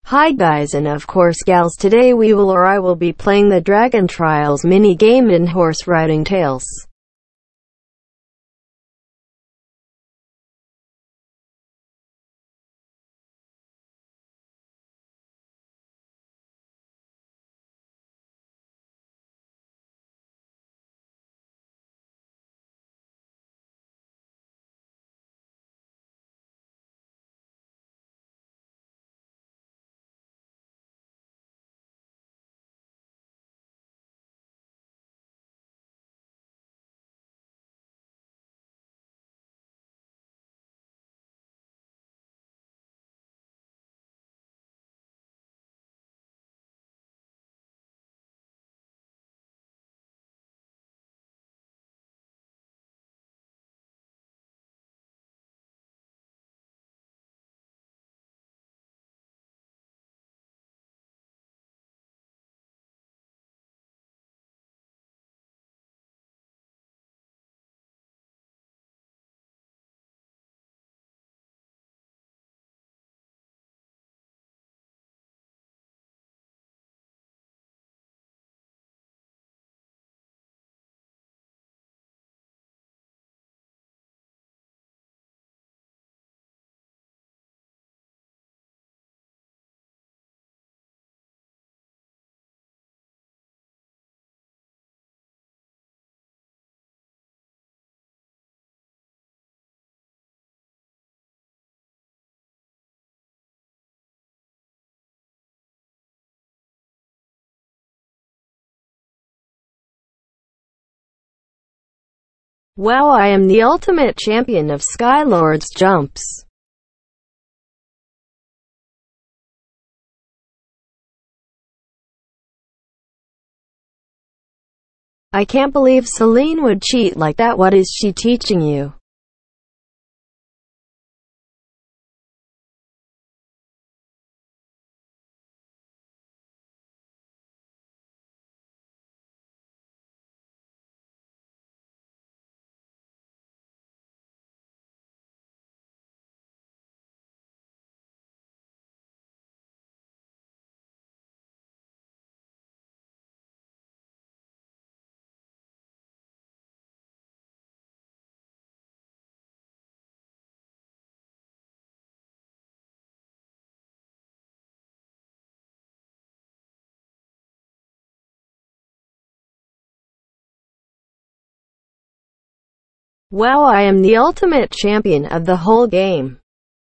Hi guys and of course gals, today I will be playing the Dragon Trials mini game in Horse Riding Tales. Wow, I am the ultimate champion of Skylord's jumps. I can't believe Celine would cheat like that. What is she teaching you? Wow, I am the ultimate champion of the whole game.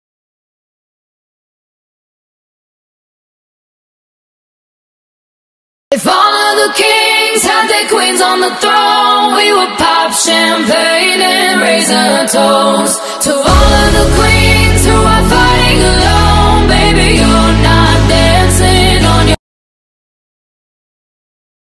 If all of the kings had their queens on the throne, we would pop champagne and raise a toast to all of the queens.